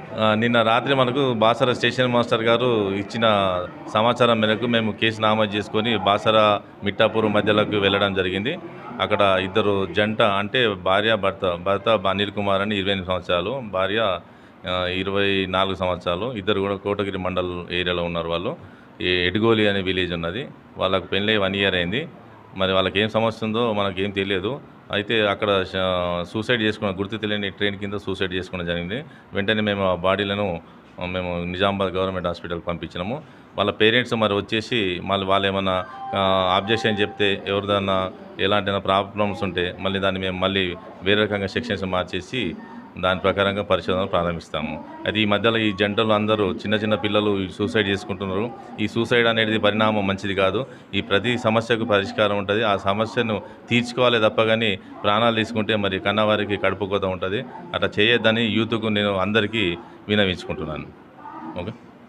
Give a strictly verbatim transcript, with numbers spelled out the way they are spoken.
ఆ, నిన్న రాత్రి మనకు బాసర స్టేషన్ మాస్టర్ గారు ఇచ్చిన సమాచారం మేరకు మేము కేసు నమోదు చేసుకొని బాసర మిట్టాపూర్ మధ్యలోకి వెళ్ళడం జరిగింది. అక్కడ ఇద్దరు జంట అంటే భార్య భర్త భర్త అనిల్ కుమార్ అని ఇరవై ఎనిమిది సంవత్సరాలు, భార్య ఆ, ఇరవై నాలుగు సంవత్సరాలు. ఇద్దరు కూడా కోటగిరి మండల్ ఏరియాలో ఉన్నారు. వాళ్ళు ఈ ఎడ్గోలి అనే విలేజ్ ఉన్నది. వాళ్ళకు పెళ్ళి వన్ ఇయర్ అయింది. మరి వాళ్ళకి ఏం సమస్య ఉందో మనకేం తెలియదు. అయితే అక్కడ సూసైడ్ చేసుకున్న గుర్తు తెలియని ట్రైన్ కింద సూసైడ్ చేసుకోవడం జరిగింది. వెంటనే మేము ఆ బాడీలను మేము నిజామాబాద్ గవర్నమెంట్ హాస్పిటల్కి పంపించినాము. వాళ్ళ పేరెంట్స్ మరి వచ్చేసి మళ్ళీ వాళ్ళు ఏమన్నా అబ్జెక్షన్ చెప్తే ఎవరిదన్నా ఎలాంటి ప్రాబ్లమ్స్ ఉంటే మళ్ళీ దాన్ని మేము మళ్ళీ వేరే రకంగా సెక్షన్స్ మార్చేసి దాని ప్రకారంగా పరిశోధన ప్రారంభిస్తాము. అయితే ఈ మధ్యలో ఈ జంటలు అందరూ చిన్న చిన్న పిల్లలు సూసైడ్ చేసుకుంటున్నారు. ఈ సూసైడ్ అనేది పరిణామం మంచిది కాదు. ఈ ప్రతి సమస్యకు పరిష్కారం ఉంటుంది. ఆ సమస్యను తీర్చుకోవాలి తప్ప కానీ ప్రాణాలు తీసుకుంటే మరి కన్నవారికి కడుపు కోత ఉంటుంది. అట్లా చేయొద్దని యూత్కు నేను అందరికీ విన్నవించుకుంటున్నాను. ఓకే.